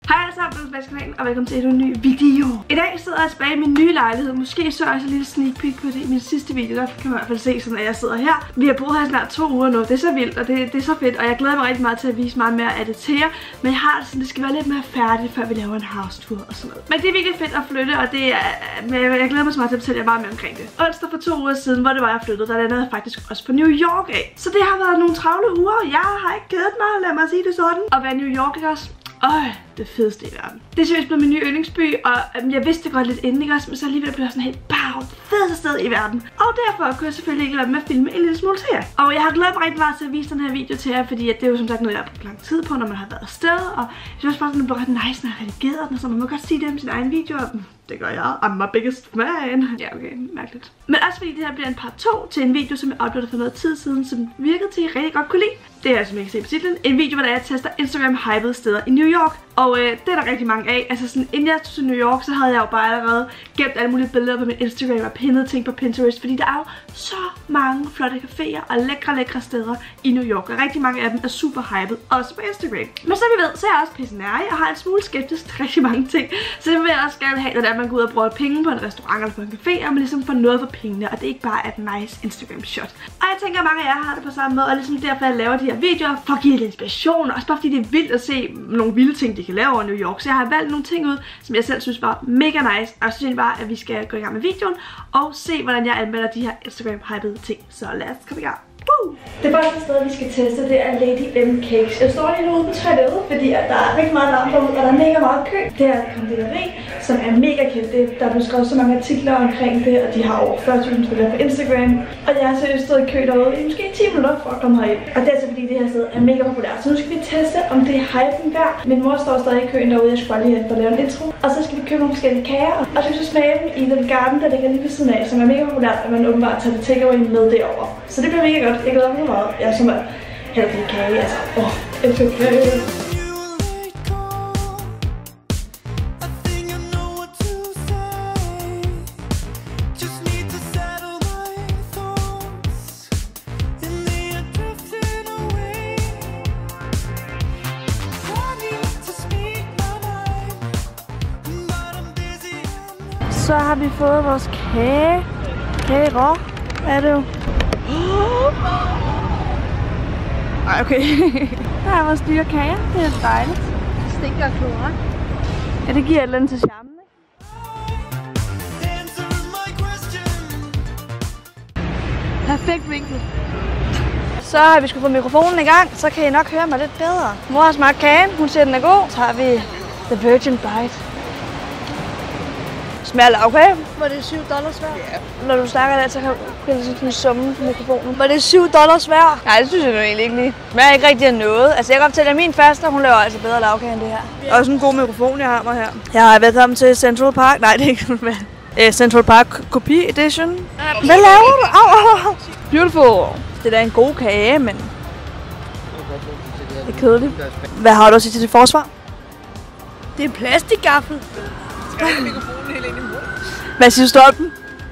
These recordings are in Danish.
Hej alle sammen, velkommen til kanalen, og velkommen til en ny video. I dag sidder jeg tilbage i min nye lejlighed. Måske så jeg også en lille sneak peek på det i min sidste video. Der kan man i hvert fald se, sådan at jeg sidder her. Vi har boet her snart 2 uger nu. Det er så vildt, og det er så fedt. Og jeg glæder mig rigtig meget til at vise meget mere af det til jer. Men jeg har det sådan, det skal være lidt mere færdigt, før vi laver en house tour og sådan noget. Men det er virkelig fedt at flytte, og det er, jeg glæder mig så meget til at fortælle jer meget mere omkring det. Onsdag for 2 uger siden, hvor det var jeg flyttede, der landede jeg faktisk også på New York af. Så det har været nogle travle uger. Jeg har ikke kedet mig, lad mig sige det sådan. At være New York, ikke også? Det fedeste i verden. Det er seriøst blevet min nye yndlingsby, og jeg vidste det godt lidt inden, ikke også? Men så alligevel blev jeg sådan helt det fedeste sted i verden. Og derfor kunne jeg selvfølgelig ikke lade med at filme en lille smule til jer. Og jeg har glædet mig rigtig meget til at vise den her video til jer, fordi at det er jo som sagt noget, jeg har brugt lang tid på, når man har været afsted. Og jeg synes bare, at det bliver ret nice, når jeg har redigeret den, så man må godt sige det om sin egen video. Det gør jeg. I'm my biggest fan. Ja, okay. Mærkeligt. Men også fordi det her bliver en part 2 til en video, som jeg uploadede for noget tid siden, som virkede til, at I rigtig godt kunne lide. Det er, som I kan se på titlen, en video, hvor jeg tester Instagram-hypede steder i New York. Og det er der rigtig mange af. Altså sådan, inden jeg tog til New York, så havde jeg jo bare allerede gemt alle mulige billeder på min Instagram og pinnet ting på Pinterest. Fordi der er jo så mange flotte caféer og lækre steder i New York. Og rigtig mange af dem er super hypede, også på Instagram. Men som I ved, så er jeg også pissenærig og har en smule skeptisk til rigtig mange ting. Så det vil jeg også gerne have, at man går ud og bruger penge på en restaurant eller på en café, og man ligesom får noget for pengene, og det ikke bare er et nice Instagram shot. Og jeg tænker, at mange af jer har det på samme måde, og ligesom derfor jeg laver de her videoer, for at give lidt inspiration, og også bare fordi det er vildt at se nogle vilde ting, de kan lave over New York. Så jeg har valgt nogle ting ud, som jeg selv synes var mega nice, og så synes jeg bare, at vi skal gå i gang med videoen, og se, hvordan jeg anmelder de her Instagram-hypede ting. Så lad os komme i gang. Det første sted, vi skal teste, det er Lady M Cakes. Jeg står lige nu ude på toilettet, fordi at der er rigtig meget larm derude, og der er mega meget kø. Det er et konditori, som er mega kendt. Der er blevet skrevet så mange artikler omkring det, og de har over 40.000 følgere på Instagram. Og jeg har seriøst stået i kø derude i måske 10 minutter for at komme herind. Og det er altså fordi, det her sted er mega populært. Så nu skal vi teste, om det er hypen værd. Min mor står stadig i køen derude, jeg skulle bare lige efter at lave en intro. Og så skal vi købe nogle forskellige kager, og så skal vi smage dem i den garden, der ligger lige ved siden af, som er mega populært, at man åbenbart tager det takeaway med derover. Så det bliver mega godt. Jeg glæder mig meget. Jeg er som at have det kage, altså. Elsker kage. Så har vi fået vores kage. Kagerå er det jo. Ej, okay. Der er vores dyre kager. Det er dejligt. Det stinker af klorak. Ja, det giver et eller andet til charmen, ikke? Perfekt vinkel. Så har vi sgu fået mikrofonen i gang, så kan I nok høre mig lidt bedre. Mor har smagt kagen, hun siger, den er god. Så har vi The Virgin Bite. Smager lavkage. Var det $7 værd? Ja. Når du snakker der, så kan du sådan summe på mikrofonen. Var det $7 værd? Nej, det synes jeg nu egentlig ikke lige. Smager ikke rigtig af noget. Altså jeg kan optælle, at min faster, hun laver altså bedre lavkage end det her. Ja. Også en god mikrofon, jeg har mig her. Ja, velkommen til Central Park. Nej, det er ikke sådan Central Park Kopi Edition. Hvad laver du? Oh. Beautiful. Det er da en god kage, men det er kedeligt. Hvad har du at sige til dit forsvar? Det er en plastikgaffel. Skal jeg mikrofonen helt ind i munden? Hvad siger du, Stolpen?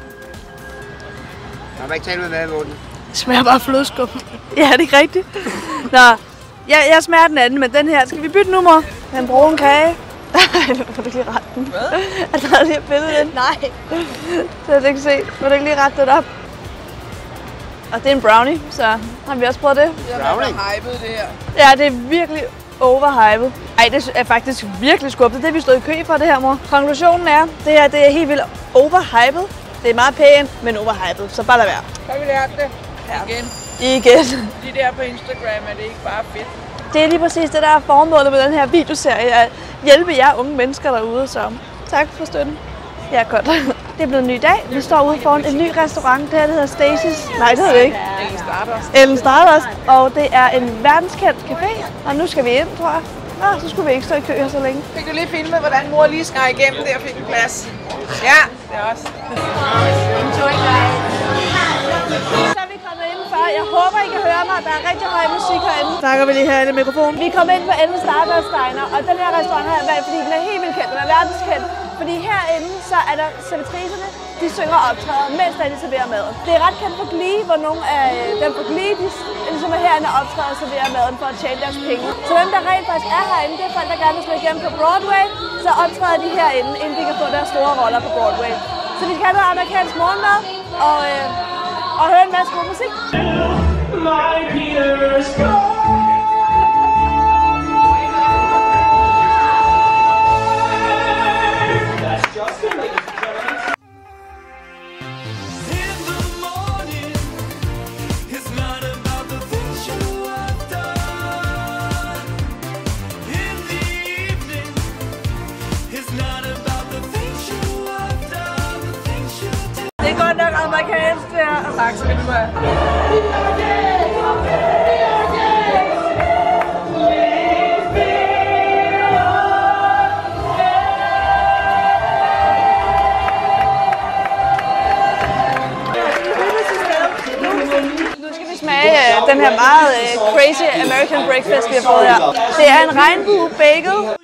Jeg må ikke tale med mad i munden. Det smager bare flødeskum. Ja, det er ikke rigtigt. Nå, jeg smager den anden, men den her. Skal vi bytte nu, mor? Den brune kage. Må du ikke lige rette den? Hvad? Altså, der er lige billedet ind. Nej. Så jeg ikke se. Må du ikke lige rette det op? Og det er en brownie, så har vi også prøvet det. Brownie? Hypet det her. Ja, det er virkelig overhypet. Ej, det er faktisk virkelig skubbet. Det er vi stod i kø for det her, mor. Konklusionen er, det her det er helt vildt overhypet. Det er meget pænt, men overhypet, så bare lad være. Så har vi lært det. Ja. Igen. De der på Instagram er det ikke bare fedt. Det er lige præcis det, der er formålet med den her videoserie, at hjælpe jer unge mennesker derude, så tak for støtten. Ja, godt. Det er blevet en ny dag. Vi står ude foran en ny restaurant. Det her det hedder Stacy's. Nej, det hedder det ikke. Ellen Stardust. Ellen Stardust. Og det er en verdenskendt café. Og nu skal vi ind, tror jeg. Nå, så skulle vi ikke stå i kø her så længe. Fik du lige filmet, hvordan mor lige skar igennem der og fik en plads? Ja, det er også. Så er vi kommet indenfor. Jeg håber, I kan høre mig. Der er rigtig høj musik herinde. Snakker vi lige herinde i mikrofonen. Vi kom ind på Ellen Stardust Diner, og den her restaurant her er valgt, fordi den er helt vildt kendt. Den er verdenskendt. Fordi herinde, så er der servitricerne, de synger og optræder, mens de serverer maden. Det er ret kendt for Glee, hvor nogle af dem på Glee, de ligesom er herinde og optræder og serverer maden for at tjene deres penge. Så dem, der rent faktisk er herinde, det er folk, der gerne vil slå igennem på Broadway, så optræder de herinde, inden de kan få deres store roller på Broadway. Så vi skal have noget amerikansk morgenmad og høre en masse god musik. Det er godt nok amerikansk der. Tak skal du have. Nu skal vi smage den her meget crazy American breakfast, vi har fået her. Det er en regnbue bagel.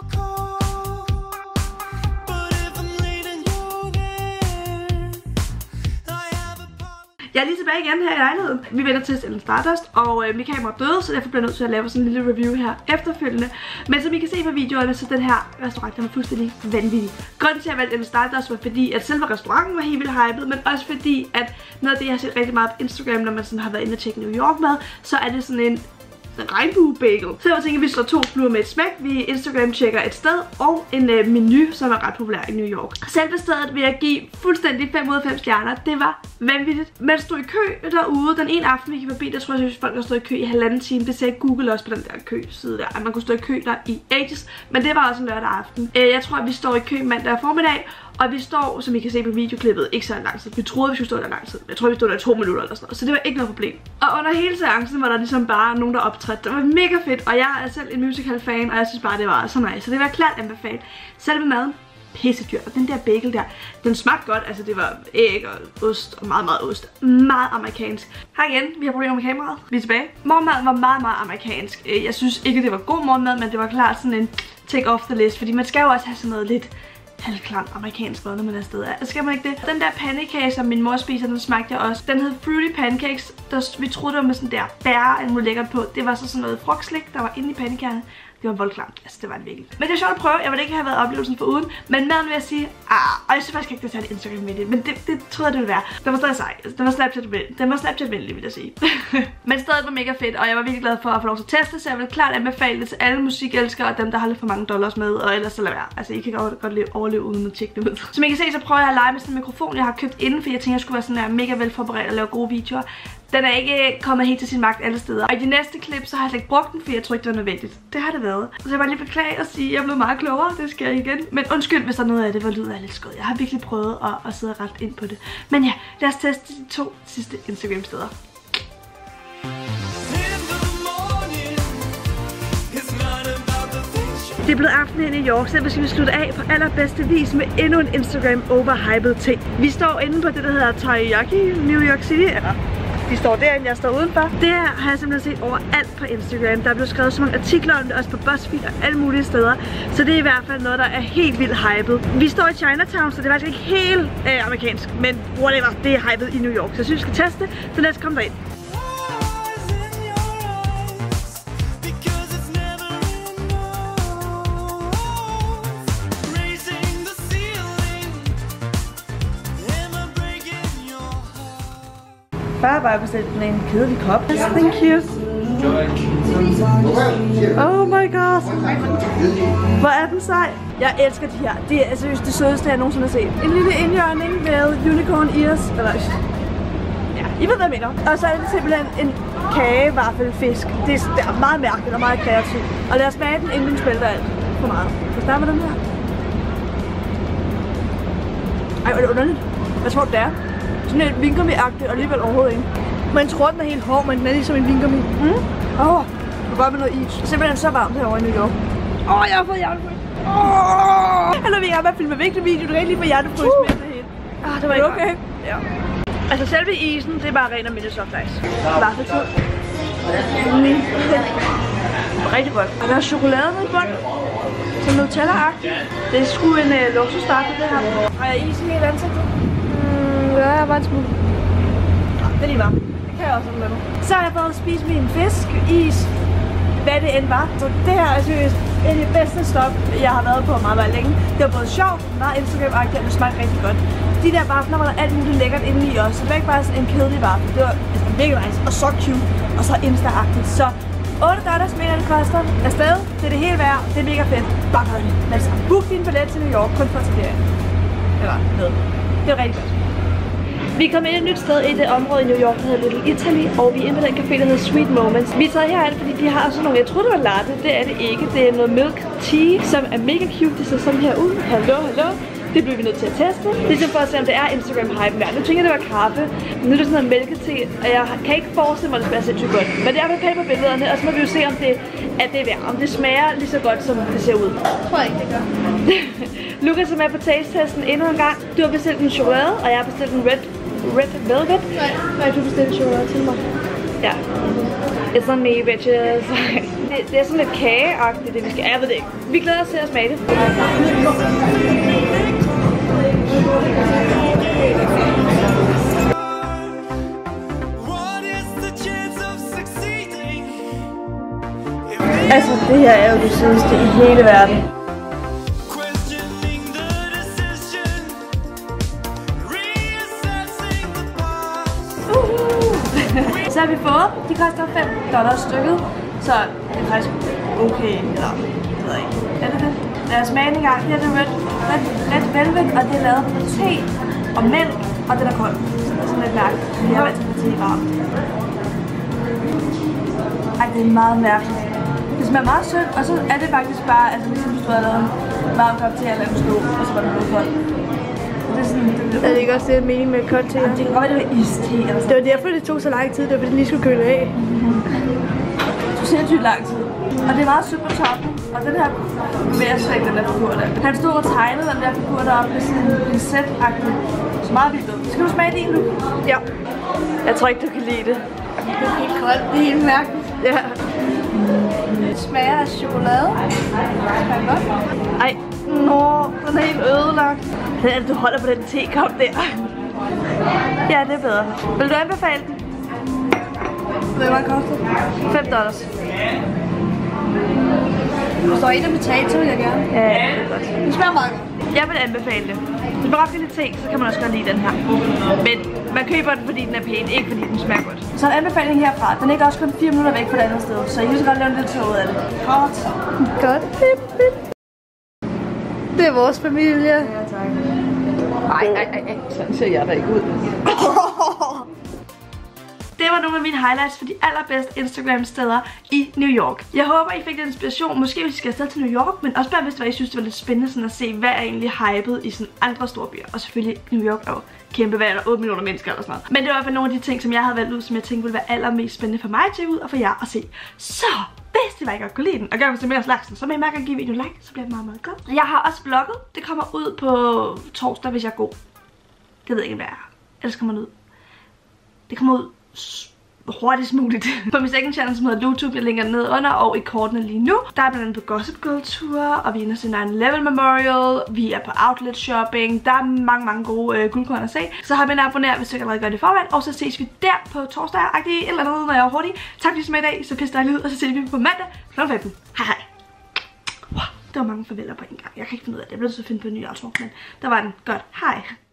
Jeg er lige tilbage igen her i lejligheden. Vi vender til Ellen Stardust, og mit kamera er døde, så derfor bliver jeg nødt til at lave sådan en lille review her efterfølgende. Men som I kan se på videoerne, så den her restaurant, den var fuldstændig vanvittig. Grunden til at jeg valgte Ellen Stardust var fordi, at selve restauranten var helt vildt hyped, men også fordi, at noget af det, jeg har set rigtig meget på Instagram, når man sådan har været inde og tjekke New York med, så er det sådan en regnbue-bagel. Så jeg tænker, at vi slår 2 fluer med et smæk. Vi Instagram-tjekker et sted og en menu, som er ret populær i New York. Selve stedet vil jeg give fuldstændig 5 ud af 5 stjerner. Det var vanvittigt. Man stod i kø derude. Den ene aften, vi gik forbi, der tror jeg, at folk har stået i kø i 1,5 time. Det sagde Google også på den der kø-side der, at man kunne stå i kø der i ages. Men det var også en lørdag aften. Jeg tror, at vi står i kø mandag formiddag. Og vi står, som I kan se på videoklippet, ikke så lang tid. Vi troede, vi skulle stå der lang tid. Jeg tror, vi stod der i 2 minutter eller sådan noget. Så det var ikke noget problem. Og under hele seancen var der ligesom bare nogen, der optrådte. Det var mega fedt. Og jeg er selv en musical-fan, og jeg synes bare, det var så nice. Så det var klart anbefalet. Selve maden, pissedyr. Og den der bagel der, den smagte godt. Altså det var æg og ost og meget, meget ost. Meget amerikansk. Her igen, vi har problemer med kameraet. Vi er tilbage. Morgenmaden var meget, meget amerikansk. Jeg synes ikke, det var god morgenmad, men det var klart sådan en take off the list. Fordi man skal jo også have sådan noget lidt halvklam amerikansk mad, når man er afsted. Skal man ikke det? Den der pandekage, som min mor spiser, den smagte jeg også. Den hed Fruity Pancakes. Vi troede, det var med sådan der bær, en lækkert på. Det var så sådan noget frugtslik, der var inde i pandekagerne. Det var voldklamt. Altså, det var en virkelig. Men det er sjovt at prøve. Jeg ville ikke have været oplevelsen for uden. Men maden vil jeg sige, og jeg synes faktisk ikke, det er et Instagram med det. Men det troede jeg, det ville være. Den var stadig sej. Den var Snapchat-venlig, vil jeg sige. Men stedet var mega fedt, og jeg var virkelig glad for at få lov til at teste, så jeg vil klart anbefale det til alle musikelskere og dem, der har lidt for mange dollars med, og ellers så lad være. Altså, I kan godt overleve uden at tjekke det ud. Som I kan se, så prøver jeg at lege med sådan en mikrofon, jeg har købt inden, for jeg tænker, jeg skulle være sådan her mega velforberedt og lave gode videoer. Den er ikke kommet helt til sin magt alle steder. Og i de næste klip, så har jeg slet ikke brugt den, fordi jeg tror ikke, det var nødvendigt. Det har det været. Så jeg bare lige beklage og sige, at jeg er blevet meget klogere. Det skal jeg igen. Men undskyld, hvis der er noget af det, hvor lyden er lidt skød. Jeg har virkelig prøvet at sidde ret ind på det. Men ja, lad os teste de 2 sidste Instagram-steder. Det er blevet aften i New York, så vi skal slutte af på allerbedste vis med endnu en Instagram overhyped ting. Vi står inde på det, der hedder Taiyaki, New York City. De står derinde, jeg står udenfor. Det her har jeg simpelthen set overalt på Instagram. Der er blevet skrevet så mange artikler om det, også på BuzzFeed og alle mulige steder. Så det er i hvert fald noget, der er helt vildt hyped. Vi står i Chinatown, så det er faktisk ikke helt amerikansk, men whatever, det er hyped i New York. Så jeg synes, vi skal teste, så lad os komme derind. Bare bestilte den en kedelig kop. Thank you. Oh my god. Hvor er den sej. Jeg elsker de her. Det er seriøst det sødeste, jeg nogensinde har set. En lille indjørning med unicorn ears. Eller, ja, I ved hvad jeg mener. Og så er det simpelthen en kagevaffelfisk. Det er meget mærkeligt og meget kreativt. Og lad os smage den, inden den spælter alt for meget. Så starter med den her. Ej, hvor er det underligt. Hvad tror du det er? Sådan lidt vingummi-agtigt og alligevel overhovedet ikke. Man tror, den er helt hård, men den er ligesom en vingummi. Det er bare med noget is. Det er simpelthen så varmt herovre i New York. Jeg har fået hjertefrys. Eller vi er i gang med at filme vigtig video. Du kan ikke lige få hjertefrys med det hele. Det var ikke okay. Ja. Altså selve isen, det er bare ren og mindre soft ice. Vaffeltid. Rigtig godt. Og der er chokolade nede i bunden. Som Nutella-agtigt. Det er sgu en luksusstart, det her. Har jeg is i hele ansigtet? Ja, jeg bare en smule. Det er lige varmt. Det kan jeg også med mig. Så har jeg fået at spise min fisk, is, hvad det end var. Så det her er seriøst en af de bedste stop, jeg har været på meget, meget længe. Det var både sjovt, meget Instagram-agtigt, og det smagte rigtig godt. De der vafler var der alt muligt lækkert inde i også. Så det var ikke bare sådan en kedelig vaffel. Det var mega nice og så cute og så Insta-agtigt. Så $8 mener det koster. Afsted. Det er det hele værd. Det er mega fedt. Bare gør det. Men så book din billet til New York kun for til ferie. Eller med. Det var rigtig godt. Vi er kommet ind et nyt sted i det område i New York, der hedder Little Italy, og vi er inde på den café, der hedder Sweet Moments. Vi er taget herhen, fordi de har sådan nogle, jeg troede det var latte, det er det ikke. Det er noget milk tea, som er mega cute. Det ser sådan her ud. Hallo. Det bliver vi nødt til at teste. Ligesom for at se, om det er Instagram-hype værd. Nu tænker jeg, det var kaffe. Nu er det sådan noget mælkete, og jeg kan ikke forestille mig, at det smager sindssygt godt. Men det er vel pænt på billederne, og så må vi jo se, om det er værd. Om det smager lige så godt, som det ser ud. Jeg tror ikke, det gør. Lukas er med på taste-testen endnu en gang. Du har bestilt en chokolade, og jeg har bestilt en red velvet. Nej, du bestilte chokolade til mig. Ja. It's on me, bitches. Det er sådan lidt kageagtigt, det vi skal. Jeg ved det ikke. Vi glæder os til at smage det. Altså, det her er jo det sødeste i hele verden. Så har vi fået. De koster $5 stykket. Så det er faktisk okay. Eller, det ved jeg ikke. Er det det? Lad os smage en gang. Det er det red velvet, og det er lavet på te og mælk, og det er koldt. Så det er sådan lidt mærkeligt. Jeg har valgt til te varmt. Ej, det er meget mærkeligt. Det smager meget sødt, og så er det faktisk bare, altså ligesom hvis du havde lavet en varm kop te eller en slå, og så var det blevet koldt. Det er sådan, er det ikke også det mening med koldt te? Det kan godt være, det var iste eller sådan. Det var derfor, det tog så lang tid. Det var fordi, den lige skulle køle af. Det tog sindssygt lang tid. Og det er meget sødt på toppen. Og den her bevæger slet ikke den der figur der. Han stod og tegnede den der figur deroppe med sådan en set-agtig. Så meget vildt ud. Skal du smage din nu? Ja. Jeg tror ikke, du kan lide det. Det er helt koldt. Det er helt mærkeligt. Ja. Det smager af chokolade. Det smager godt. Ej. Nå, den er helt ødelagt. Hvad er det, du holder på den tekop der? Ja, det er bedre. Vil du anbefale den? Hvad var det kostet? $5. Hvis der er en, der betaler, så vil jeg gerne. Ja, det er godt. Det smager meget godt. Jeg vil anbefale det. Hvis man godt kan lide te, så kan man også godt lide den her. Men man køber den, fordi den er pæn, ikke fordi den smager godt. Så en anbefaling herfra. Den ligger også kun 4 minutter væk fra det andet sted, så I kan så godt lave en lille tur ud af det. Godt. Det er vores familie. Ja, tak. Ej. Sådan ser jeg da ikke ud. Det var nogle af mine highlights for de allerbedste Instagram-steder i New York. Jeg håber, I fik lidt inspiration. Måske hvis I skal afsted til New York, men også bare hvis I synes, det var lidt spændende sådan at se, hvad er egentlig hypet i sådan andre store byer. Og selvfølgelig New York er jo kæmpe, hvad er der 8 millioner mennesker eller sådan noget. Men det var i hvert fald nogle af de ting, som jeg havde valgt ud, som jeg tænkte ville være allermest spændende for mig at tjekke ud og for jer at se. Så hvis det var, I godt kunne lide den, og gerne vil se mere slagsen, så må I meget gerne give videoen en like, så bliver det meget, meget godt. Jeg har også vlogget. Det kommer ud på torsdag, hvis jeg er god. Det ved jeg ikke, hvad jeg er. Ellers kommer det ud. Det kommer ud hurtigst muligt. På min second channel, som hedder YouTube, jeg linker ned under, og i kortene lige nu. Der er blandt andet på Gossip Girl tur, og vi er inde til 9/11 Memorial, vi er på outlet shopping, der er mange gode guldkorn at se. Så har vi en abonner, hvis du ikke allerede gør det i forvejen, og så ses vi der på torsdag, et eller andet, når jeg er hurtig. Tak fordi I så med i dag, så pisse dejligt ud, og så ses vi på mandag kl. 15. Hej. Wow, det var mange farveler på en gang. Jeg kan ikke finde ud af det, jeg blev nødt til at finde på en ny outro, men der var den. Godt. Hej.